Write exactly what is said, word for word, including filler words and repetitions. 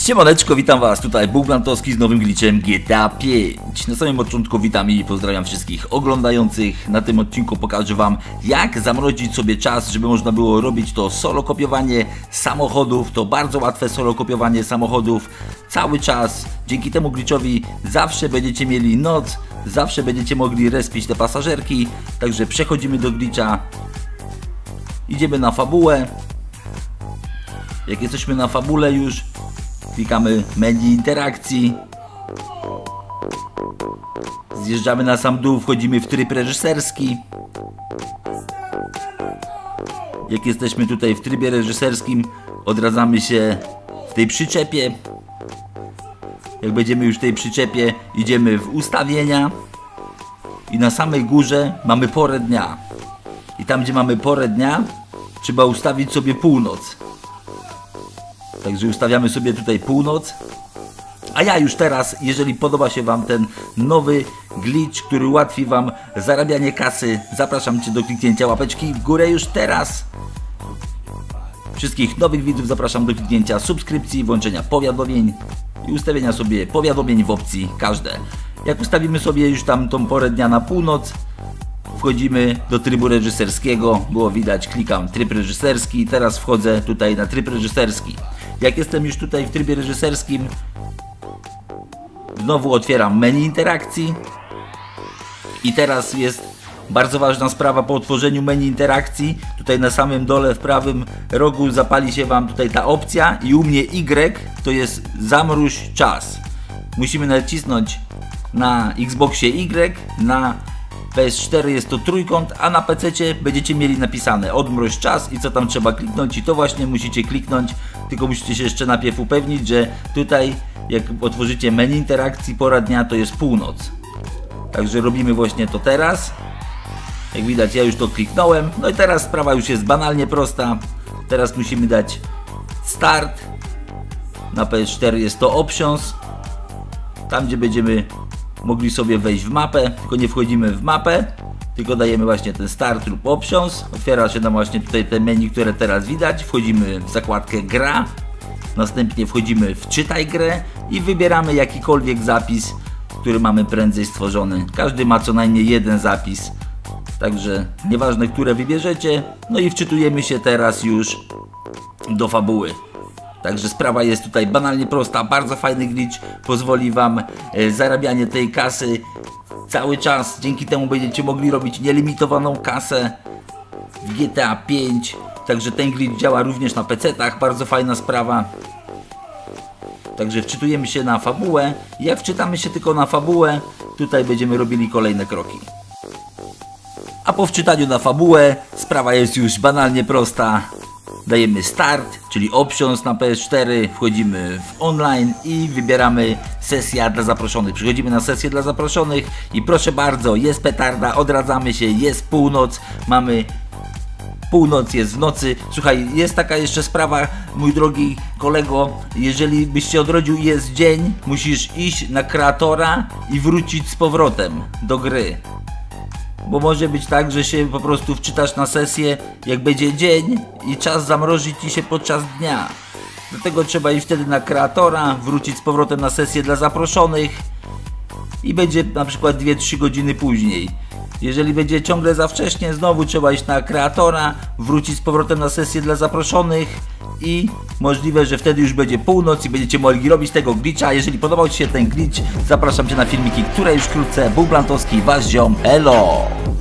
Siemaneczko, witam was, tutaj Bóg Blantowski z nowym glitchem G T A pięć. Na samym początku witam i pozdrawiam wszystkich oglądających. Na tym odcinku pokażę wam, jak zamrozić sobie czas, żeby można było robić to solo kopiowanie samochodów. To bardzo łatwe solo kopiowanie samochodów cały czas. Dzięki temu glitchowi zawsze będziecie mieli noc, zawsze będziecie mogli respić te pasażerki. Także przechodzimy do glitcha. Idziemy na fabułę. Jak jesteśmy na fabule już, klikamy menu interakcji, zjeżdżamy na sam dół, wchodzimy w tryb reżyserski. Jak jesteśmy tutaj w trybie reżyserskim, odradzamy się w tej przyczepie. Jak będziemy już w tej przyczepie, idziemy w ustawienia i na samej górze mamy porę dnia. I tam, gdzie mamy porę dnia, trzeba ustawić sobie północ. Także ustawiamy sobie tutaj północ. A ja już teraz, jeżeli podoba się wam ten nowy glitch, który ułatwi wam zarabianie kasy, zapraszam cię do kliknięcia łapeczki w górę już teraz. Wszystkich nowych widzów zapraszam do kliknięcia subskrypcji, włączenia powiadomień i ustawienia sobie powiadomień w opcji każde. Jak ustawimy sobie już tam tą porę dnia na północ, wchodzimy do trybu reżyserskiego. Było widać, klikam tryb reżyserski. Teraz wchodzę tutaj na tryb reżyserski. Jak jestem już tutaj w trybie reżyserskim, znowu otwieram menu interakcji. I teraz jest bardzo ważna sprawa po otworzeniu menu interakcji. Tutaj na samym dole w prawym rogu zapali się wam tutaj ta opcja i u mnie Y to jest zamróź czas. Musimy nacisnąć na Xboxie Y, na P S cztery jest to trójkąt, a na pececie będziecie mieli napisane odmroź czas i co tam trzeba kliknąć, i to właśnie musicie kliknąć, tylko musicie się jeszcze najpierw upewnić, że tutaj jak otworzycie menu interakcji pora dnia, to jest północ. Także robimy właśnie to teraz. Jak widać, ja już to kliknąłem. No i teraz sprawa już jest banalnie prosta. Teraz musimy dać start. Na P S cztery jest to options. Tam, gdzie będziemy mogli sobie wejść w mapę, tylko nie wchodzimy w mapę, tylko dajemy właśnie ten start lub options. Otwiera się nam właśnie tutaj te menu, które teraz widać. Wchodzimy w zakładkę gra, następnie wchodzimy w czytaj grę i wybieramy jakikolwiek zapis, który mamy prędzej stworzony. Każdy ma co najmniej jeden zapis, także nieważne, które wybierzecie. No i wczytujemy się teraz już do fabuły. Także sprawa jest tutaj banalnie prosta, bardzo fajny glitch, pozwoli wam e, zarabianie tej kasy cały czas. Dzięki temu będziecie mogli robić nielimitowaną kasę w G T A pięć. Także ten glitch działa również na pecetach, bardzo fajna sprawa. Także wczytujemy się na fabułę. Jak wczytamy się tylko na fabułę, tutaj będziemy robili kolejne kroki. A po wczytaniu na fabułę sprawa jest już banalnie prosta. Dajemy start, czyli options na P S cztery, wchodzimy w online i wybieramy sesja dla zaproszonych. Przychodzimy na sesję dla zaproszonych i proszę bardzo, jest petarda, odradzamy się, jest północ, mamy północ, jest w nocy. Słuchaj, jest taka jeszcze sprawa, mój drogi kolego, jeżeli byś się odrodził i jest dzień, musisz iść na kreatora i wrócić z powrotem do gry. Bo może być tak, że się po prostu wczytasz na sesję, jak będzie dzień i czas zamrozi ci się podczas dnia. Dlatego trzeba iść wtedy na kreatora, wrócić z powrotem na sesję dla zaproszonych i będzie na przykład dwie trzy godziny później. Jeżeli będzie ciągle za wcześnie, znowu trzeba iść na kreatora, wrócić z powrotem na sesję dla zaproszonych i możliwe, że wtedy już będzie północ i będziecie mogli robić tego glitcha. Jeżeli podobał ci się ten glitch, zapraszam cię na filmiki, które już wkrótce. Bóg Blantowski, wasz ziom, elo!